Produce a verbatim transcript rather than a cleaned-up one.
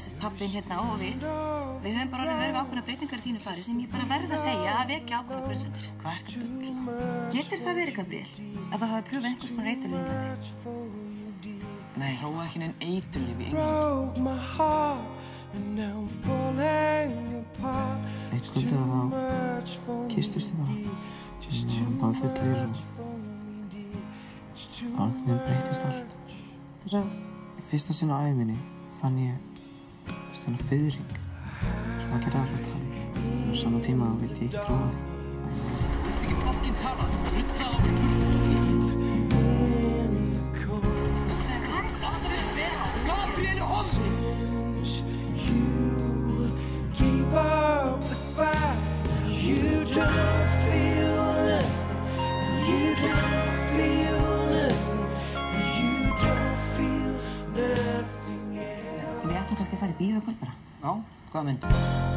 sérst pabbinn hérna og við. Við höfum bara orðið vör við ákveðnar breytingar í þínu fari sem ég bara verð að segja að vekja ákveðnar grunsemdir. Hvað ertu að bulla? Getur það verið, Gabriel, að það hafi pröfað einhvers konar eiturlyf hingað til? Nei, prófaði ekki neinn eiturlyf í Englandi. Eitt kvöldið að þá kysstust við bara. Við vorum bara fullir og alveg breytist allt. Í fyrsta sinn á ævi minni fann ég svona fiðring sem allir aðra tala um. Á sama tíma vildi ég ekki trúa því. Ekki fokkin tala, hluta á mig. Gabriel er horfinn! Við ættum kannski að fara í bíó í kvöld bara. Já, hvaða mynd?